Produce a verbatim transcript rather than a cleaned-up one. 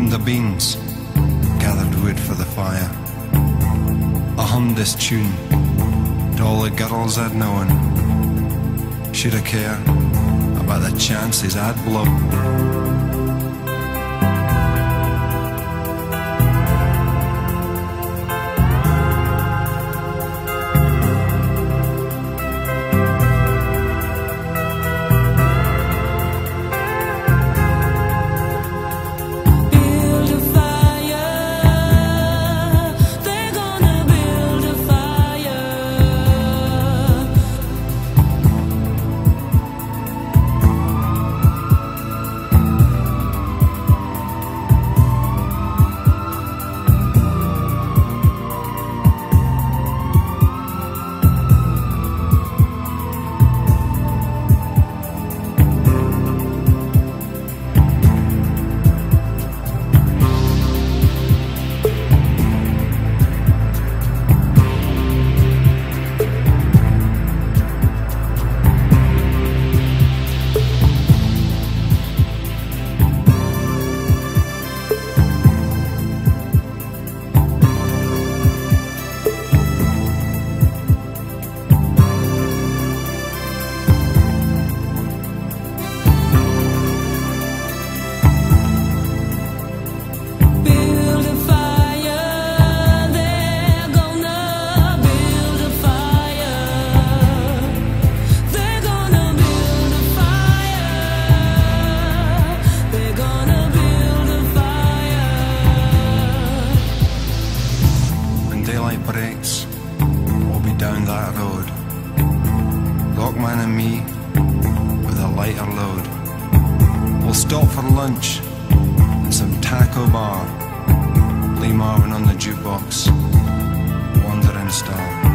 cleaned the beans, gathered wood for the fire. I hummed this tune to all the girls I'd known. Should I care about the chances I'd blow? Breaks, we'll be down that road. Lockman and me with a lighter load. We'll stop for lunch in some taco bar. Lee Marvin on the jukebox, Wandering Star.